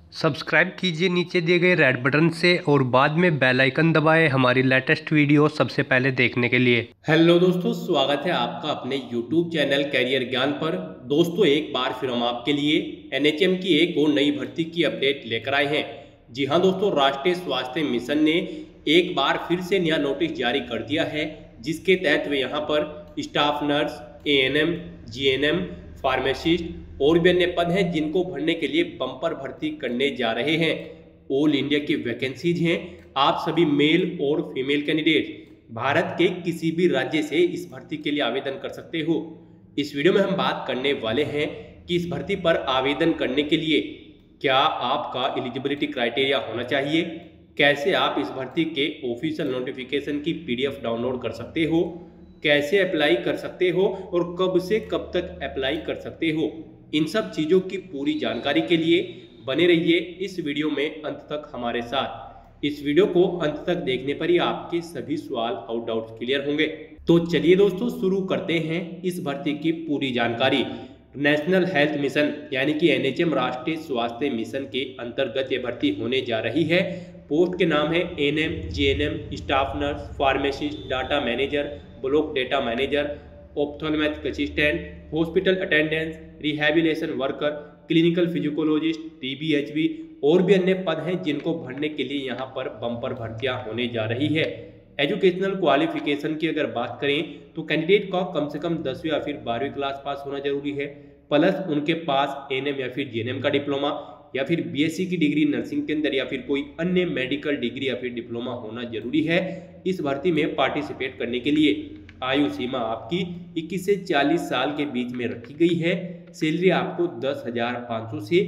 Subscribe कीजिए नीचे दिए गए रेड बटन से और बाद में बेल आइकन दबाएं हमारी लेटेस्ट वीडियो सबसे पहले देखने के लिए। हेलो दोस्तों, स्वागत है आपका अपने YouTube चैनल कैरियर ज्ञान पर। दोस्तों, एक बार फिर हम आपके लिए NHM की एक और नई भर्ती की अपडेट लेकर आए हैं। जी हां दोस्तों, राष्ट्रीय स्वास्थ्य मिशन ने एक बार फिर से नया नोटिस जारी कर दिया है, जिसके तहत वे यहां पर staff nurse, ANM, GNM, pharmacist और भी अन्य पद हैं जिनको भरने के लिए बम्पर भर्ती करने जा रहे हैं। ऑल इंडिया की वैकेंसीज हैं। आप सभी मेल और फीमेल कैंडिडेट भारत के किसी भी राज्य से इस भर्ती के लिए आवेदन कर सकते हो। इस वीडियो में हम बात करने वाले हैं कि इस भर्ती पर आवेदन करने के लिए क्या आपका एलिजिबिलिटी क्राइटेरिया होना चाहिए, कैसे आप इस भर्ती के ऑफिशियल नोटिफिकेशन की PDF डाउनलोड कर सकते हो, कैसे अप्लाई कर सकते हो और कब से कब तक अप्लाई कर सकते हो। इन सब चीज़ों की पूरी जानकारी के लिए बने रहिए इस वीडियो में अंत तक हमारे साथ। इस वीडियो को अंत तक देखने पर ही आपके सभी सवाल और डाउट्स क्लियर होंगे। तो चलिए दोस्तों, शुरू करते हैं इस भर्ती की पूरी जानकारी। नेशनल हेल्थ मिशन यानी कि NHM राष्ट्रीय स्वास्थ्य मिशन के अंतर्गत ये भर्ती होने जा रही है। पोस्ट के नाम है ANM, GNM, staff nurse, pharmacist, data manager, block data manager, optometric assistant, hospital attendance, rehabilitation worker, clinical psychologist, TBHB और भी अन्य पद हैं जिनको भरने के लिए यहाँ पर बम्पर भर्तियां होने जा रही है। एजुकेशनल क्वालिफिकेशन की अगर बात करें तो कैंडिडेट का कम से कम 10वीं या फिर 12वीं क्लास पास होना जरूरी है, प्लस उनके पास ANM या फिर GNM का डिप्लोमा या फिर BSc की डिग्री नर्सिंग के अंदर या फिर कोई अन्य मेडिकल डिग्री या फिर डिप्लोमा होना जरूरी है। इस भर्ती में पार्टिसिपेट करने के लिए आयु सीमा आपकी 21 से 40 साल के बीच में रखी गई है। सैलरी आपको 10,500 से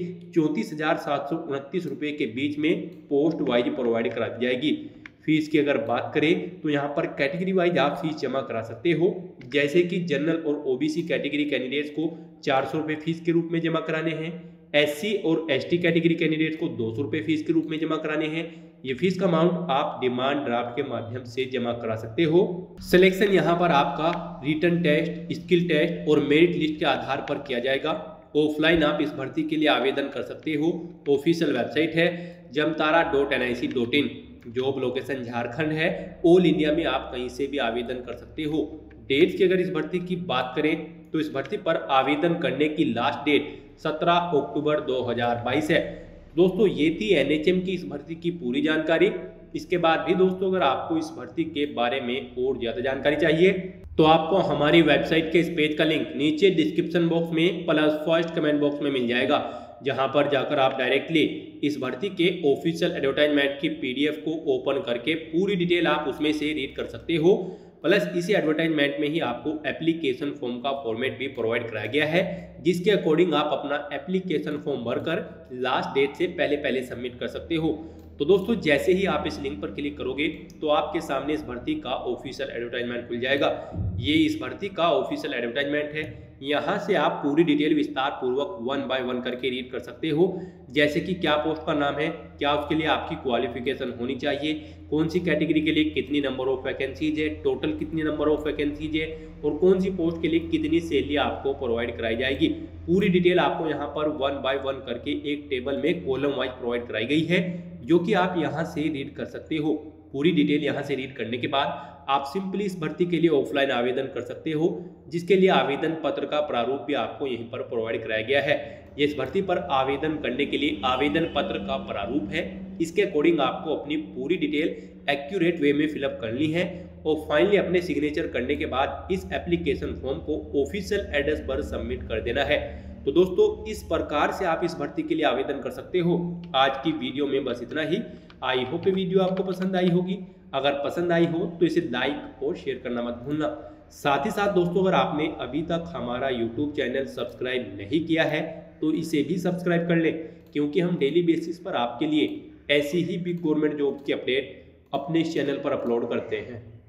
34,729 रुपये के बीच में पोस्ट वाइज प्रोवाइड करा दी जाएगी। फीस की अगर बात करें तो यहाँ पर कैटेगरी वाइज आप फीस जमा करा सकते हो, जैसे कि जनरल और OBC कैटेगरी कैंडिडेट्स को 400 रुपये फीस के रूप में जमा कराने हैं, SC और ST कैटेगरी कैंडिडेट्स को 200 रुपये फीस के रूप में जमा कराने हैं। ये फीस का अमाउंट आप डिमांड ड्राफ्ट के माध्यम से जमा करा सकते हो। सिलेक्शन यहाँ पर आपका रिटन टेस्ट, स्किल टेस्ट और मेरिट लिस्ट के आधार पर किया जाएगा। ऑफलाइन आप इस भर्ती के लिए आवेदन कर सकते हो। ऑफिशियल वेबसाइट है jamtara.nic.in। जॉब लोकेशन झारखंड है। ऑल इंडिया में आप कहीं से भी आवेदन कर सकते हो। डेट्स की अगर इस भर्ती की बात करें तो इस भर्ती पर आवेदन करने की लास्ट डेट 17 अक्टूबर 2022 है। दोस्तों, ये थी NHM की इस भर्ती की पूरी जानकारी। इसके बाद भी दोस्तों, अगर आपको इस भर्ती के बारे में और ज़्यादा जानकारी चाहिए तो आपको हमारी वेबसाइट के इस पेज का लिंक नीचे डिस्क्रिप्शन बॉक्स में प्लस फर्स्ट कमेंट बॉक्स में मिल जाएगा, जहां पर जाकर आप डायरेक्टली इस भर्ती के ऑफिशियल एडवर्टाइजमेंट की PDF को ओपन करके पूरी डिटेल आप उसमें से रीड कर सकते हो। प्लस इसी एडवर्टाइजमेंट में ही आपको एप्लीकेशन फॉर्म का फॉर्मेट भी प्रोवाइड कराया गया है, जिसके अकॉर्डिंग आप अपना एप्लीकेशन फॉर्म भरकर लास्ट डेट से पहले सबमिट कर सकते हो। तो दोस्तों, जैसे ही आप इस लिंक पर क्लिक करोगे तो आपके सामने इस भर्ती का ऑफिशियल एडवर्टाइजमेंट खुल जाएगा। ये इस भर्ती का ऑफिशियल एडवर्टाइजमेंट है। यहाँ से आप पूरी डिटेल विस्तार पूर्वक 1 बाय 1 करके रीड कर सकते हो, जैसे कि क्या पोस्ट का नाम है, क्या उसके लिए आपकी क्वालिफिकेशन होनी चाहिए, कौन सी कैटेगरी के लिए कितनी नंबर ऑफ वैकेंसीज है, टोटल कितनी नंबर ऑफ वैकेंसीज है और कौन सी पोस्ट के लिए कितनी सैलरी आपको प्रोवाइड कराई जाएगी। पूरी डिटेल आपको यहाँ पर 1 बाय 1 करके एक टेबल में कॉलम वाइज प्रोवाइड कराई गई है, जो कि आप यहाँ से रीड कर सकते हो। पूरी डिटेल यहाँ से रीड करने के बाद आप सिंपली इस भर्ती के लिए ऑफलाइन आवेदन कर सकते हो, जिसके लिए आवेदन पत्र का प्रारूप भी आपको यहीं पर प्रोवाइड कराया गया है। ये इस भर्ती पर आवेदन करने के लिए आवेदन पत्र का प्रारूप है। इसके अकॉर्डिंग आपको अपनी पूरी डिटेल एक्यूरेट वे में फिलअप करनी है और फाइनली अपने सिग्नेचर करने के बाद इस एप्लीकेशन फॉर्म को ऑफिशियल एड्रेस पर सबमिट कर देना है। तो दोस्तों, इस प्रकार से आप इस भर्ती के लिए आवेदन कर सकते हो। आज की वीडियो में बस इतना ही। आई होप ये वीडियो आपको पसंद आई होगी। अगर पसंद आई हो तो इसे लाइक और शेयर करना मत भूलना। साथ ही साथ दोस्तों, अगर आपने अभी तक हमारा YouTube चैनल सब्सक्राइब नहीं किया है तो इसे भी सब्सक्राइब कर लें, क्योंकि हम डेली बेसिस पर आपके लिए ऐसी ही बिग गवर्नमेंट जॉब की अपडेट अपने इस चैनल पर अपलोड करते हैं।